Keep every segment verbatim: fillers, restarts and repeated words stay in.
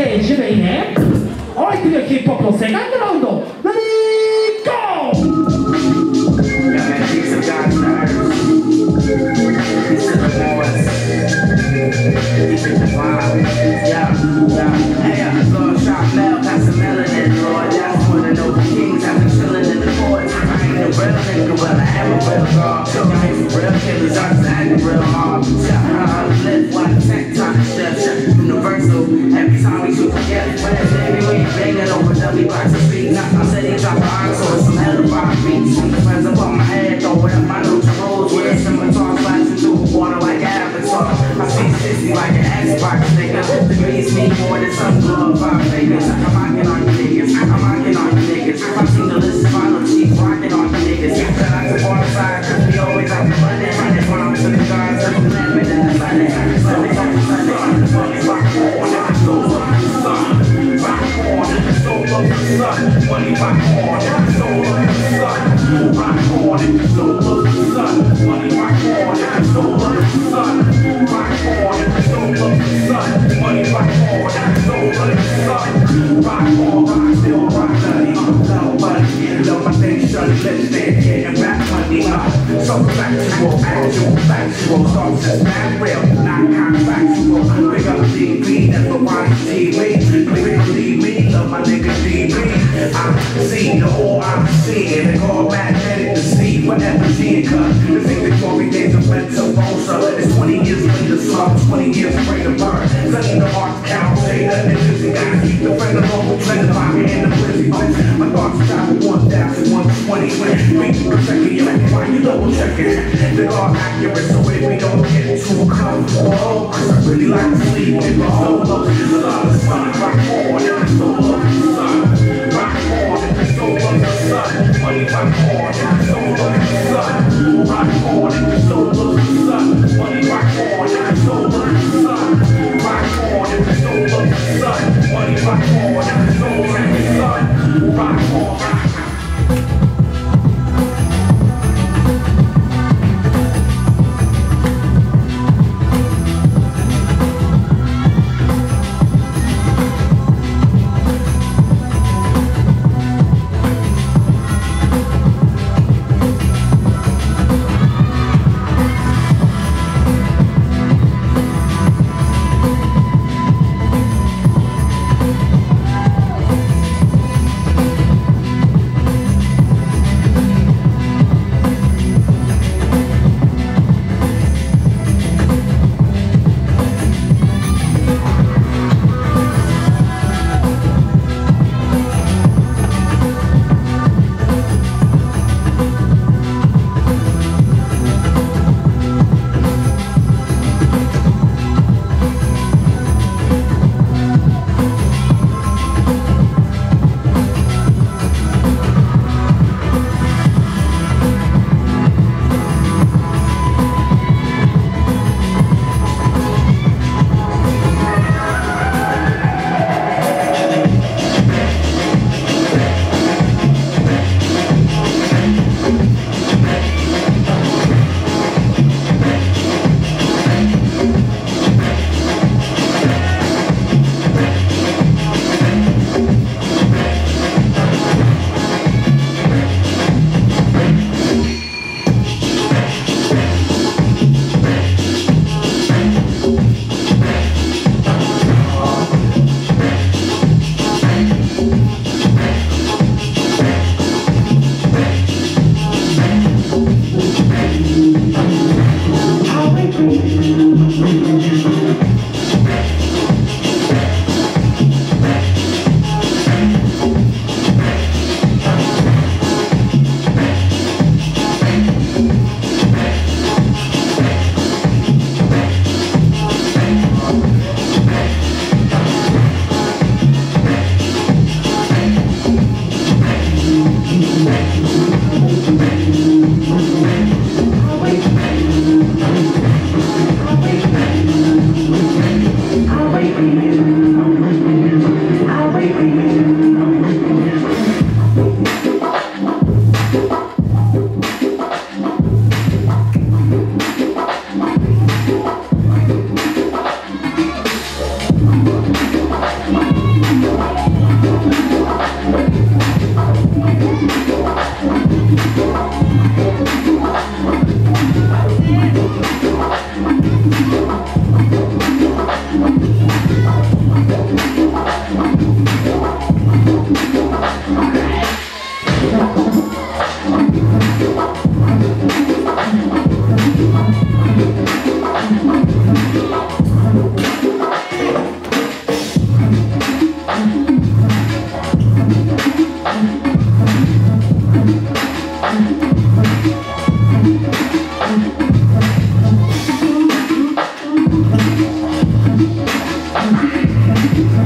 ケー、準備いいね。はい、次はヒップホップのセカンドラウンド。レディーゴ Every time we shoot together, baby, we ain't banging over W box of beats. I said he drop behind, so it's some hell of five beats. When the friends up on my head, throw it up my notes and rolls with a scimitar flashing through the water like an avatar. I see sixty like an Xbox, nigga. The beats mean more than some glorified figures. I'm rocking on you niggas, I'm rocking on you niggas. I've seen the list of final chief rocking on you niggas. Shout out to Waterside, cause we always have the money. Running from to the guys, that's the lemon and the Sunday. Sunday, Sunday, Sunday, on the fucking rock on. Soul of the sun, rock on, soul of the sun, money rock on, soul of the sun, rock on, soul of the sun, money rock on, soul of the sun, rock on, soul of the sun, money rock on, soul of the sun, rock on, rock still rock nutty, nobody, love my nation, let's stand here and rap money, so factual, actual, factual, songs is not real, not contractual, big up D B, that's what why T V, please believe me, love my nigga D B. I see the whole I'm seeing, they call magnetic to see whatever seeing, cause this ain't the glory days of Mendoza. It's twenty years later, so I'm twenty years afraid to burn. Studying the art count, say that niggas ain't gotta keep the friend of local trend of pocket in the blizzy. My thoughts travel one thousand one twenty, beats per second, you like why you double checking? They are accurate, so if we don't get too comfortable, cause I really like to sleep in my solo. Rock on, rock on, in the soul of the sun. Rock on, in the soul of the sun. Money rock on, in the soul of the sun. Rock on, in the soul of the sun. Money rock on, in the soul of the sun. Rock on, in the soul of the sun. Money rock on, in the soul of the sun. Rock on, rock on.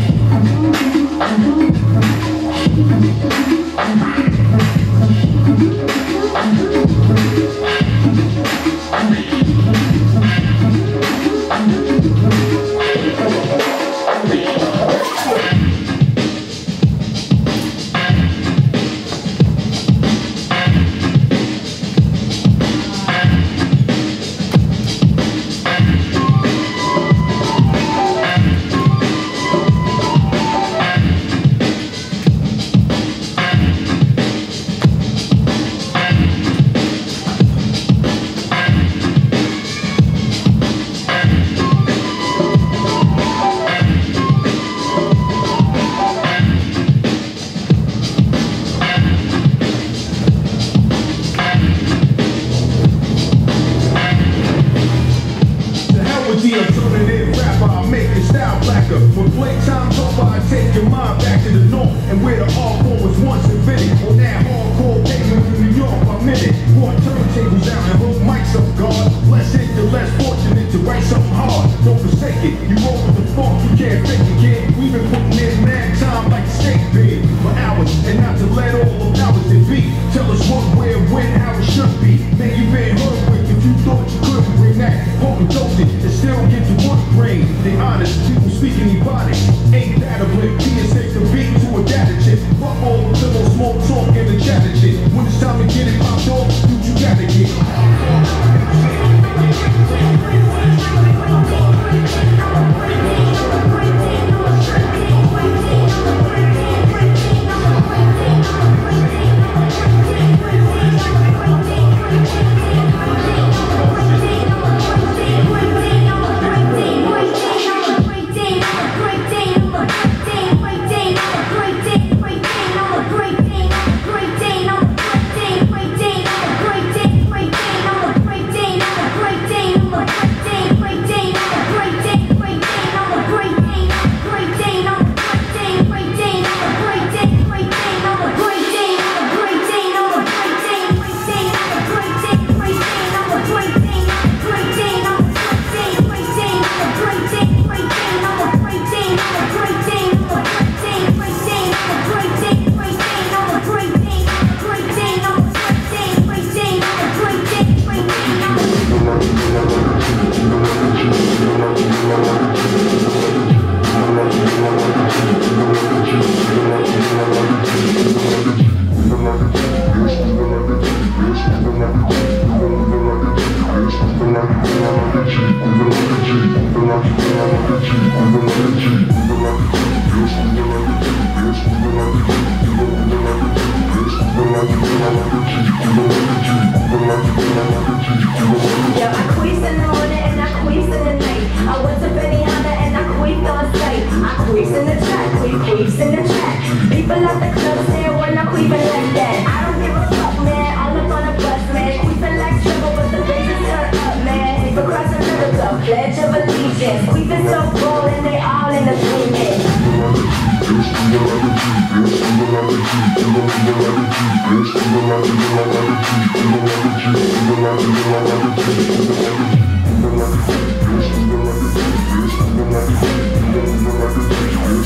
Yes,